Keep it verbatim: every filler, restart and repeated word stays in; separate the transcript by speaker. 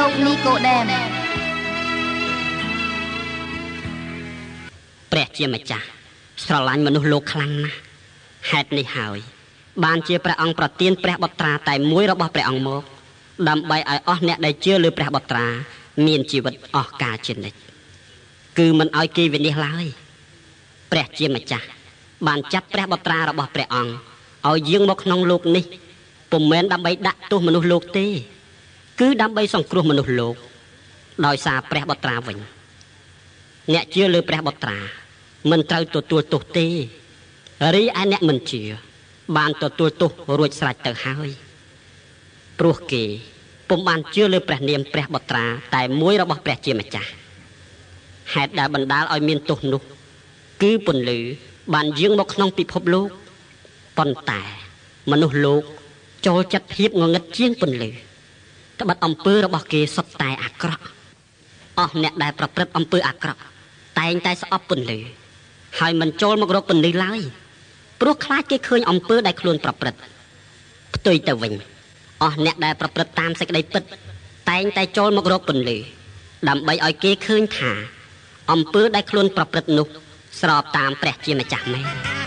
Speaker 1: លោកនីកូដេម
Speaker 2: ព្រះជាម្ចាស់ស្រឡាញ់មនុស្សលោកខ្លាំងណាស់ហេតុនេះហើយបានជាព្រះអង្គប្រទានព្រះបុត្រាតែមួយរបស់ព្រះអង្គមកដើម្បីឲ្យអស់អ្នកដែលជឿលើព្រះបុត្រាមានជីវិតអស់កាលជានិច្ចគឺមិនឲ្យគេវិនិច្ឆ័យឡើយព្រះជាម្ចាស់បានចាត់ព្រះបុត្រារបស់ព្រះអង្គឲ្យយាងមកក្នុងលោកនេះពុំមែនដើម្បីដាក់ទោសមនុស្សលោកទេគឺដើម្បីសង្គ្រោះមនុស្សលោកដោយសារព្រះបុត្រាវិញអ្នកជឿលើព្រះបុត្រាមិនត្រូវទទួលទោសទេរីឯអ្នកមិនជឿបានទទួលទោសរួចស្រេចទៅហើយព្រោះគេពុំបានជឿលើព្រះនាមព្រះបុត្រាតែមួយរបស់ព្រះជាម្ចាស់ហេតុដែលបណ្ដាលឲ្យមានទោសនោះគឺពន្លឺបានយាងមកក្នុងពិភពលោកប៉ុន្តែមនុស្សលោកចូលចិត្តភាពងងឹតជាងពន្លឺត្បិតអំពើរបស់គេសុទ្ធតែអាក្រក់អស់អ្នកដែលប្រព្រឹត្តអំពើអាក្រក់តែងតែស្អប់ពន្លឺហើយមិនចូលមករកពន្លឺឡើយព្រោះខ្លាចគេឃើញអំពើដែលខ្លួនប្រព្រឹត្តផ្ទុយទៅវិញអស់អ្នកដែលប្រព្រឹត្តតាមសេចក្តីពិតតែងតែចូលមករកពន្លឺដើម្បីឲ្យគេឃើញថាអំពើដែលខ្លួនប្រព្រឹត្តនោះស្របតាមព្រះជាម្ចាស់មែន